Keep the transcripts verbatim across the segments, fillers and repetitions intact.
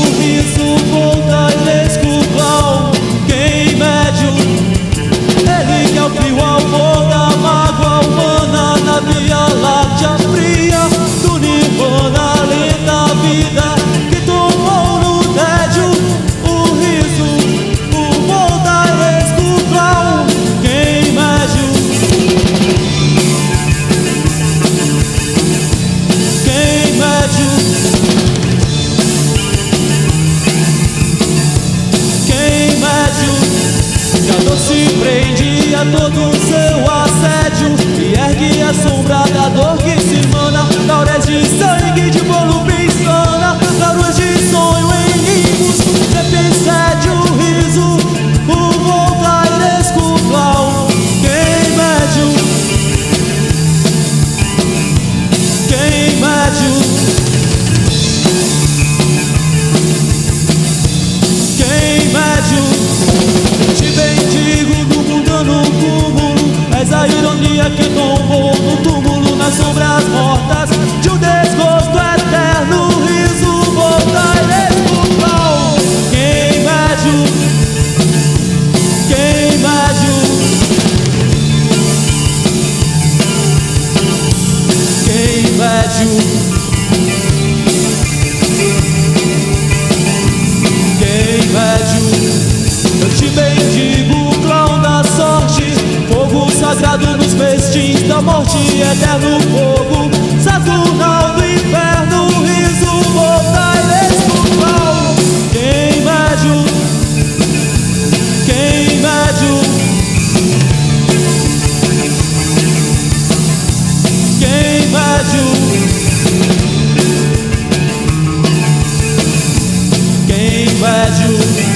riso volta inescrutável. Quem mede ele que é o frio amor da mágoa humana na Via Láctea fria do Nirvana, lenta vida que tomou no tédio o riso, o volta inescrutável. Quem mede Quem mede Quem mede que a dor se prende a todo o seu assédio e ergue a sombra da dor que se emana. Lauréis de sangue, de volúpia insana, garoas de sonho em nimbos, repensede o riso, o volta inescrutável. Quem mede Quem mede Quem mede te bendigo do mundano cúmulo, és a ironia que tombou no túmulo, nas sombras mortas de um desgosto eterno, riso volta inescrutável. Quem mede Quem mede Quem mede Quem mede eu te bendigo, clown da sorte, fogo sagrado nos festins da morte, eterno fogo saturnal do inferno, riso volta inescrutável. Quem mede Quem mede Quem mede Quem mede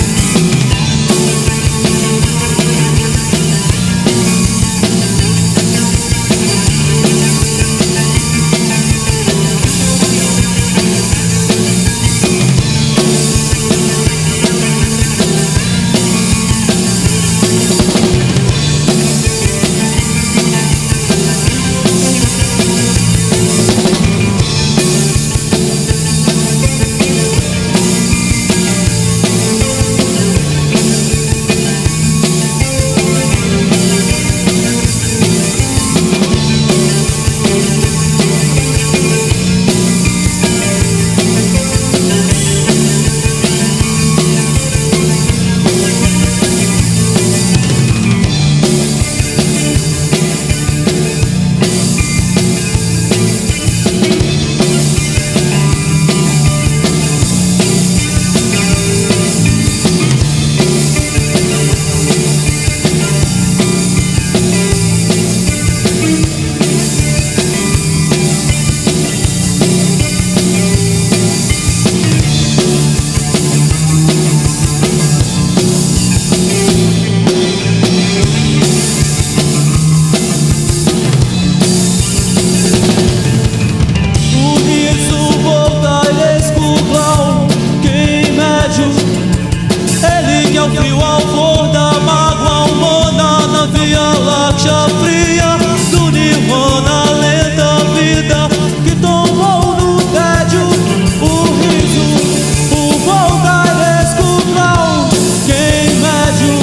fria do Nirvana, lenta vida que tomou no tédio o riso, o volta inescrutável. Quem mede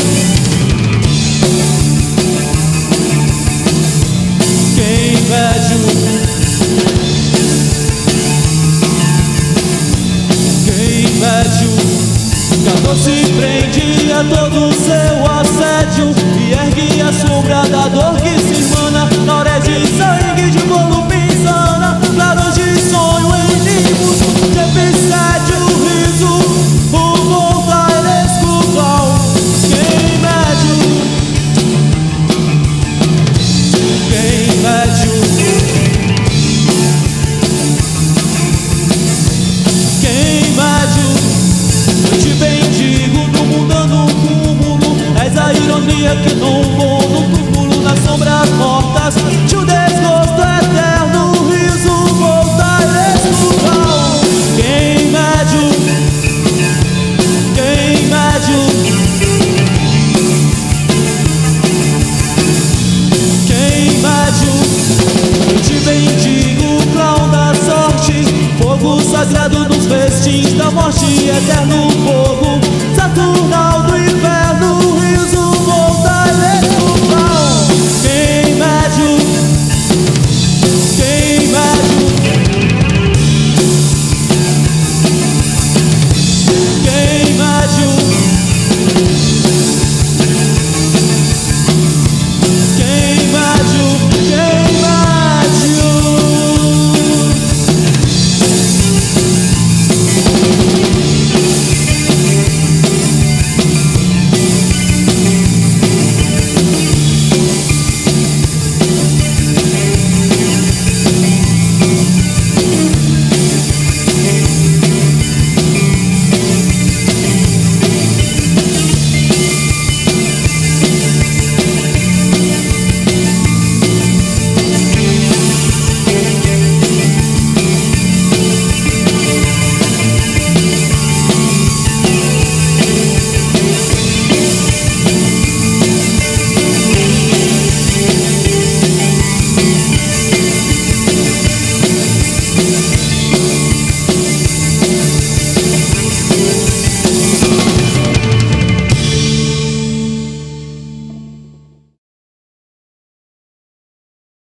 Quem mede Quem mede que a dor se prende a todo o seu assédio e ergue a sombra da dor que se emana. Lauréis de sangue, de volúpia insana, claros de sonho em nimbos, repensede o riso, o volta inescrutável. Quem mede Quem mede Quem mede eu te bendigo do mundano cúmulo, és a ironia que tombou no túmulo, nas sombras mortas de um desgosto eterno, riso volta inescrutável. Quem mede forte e eterno fogo.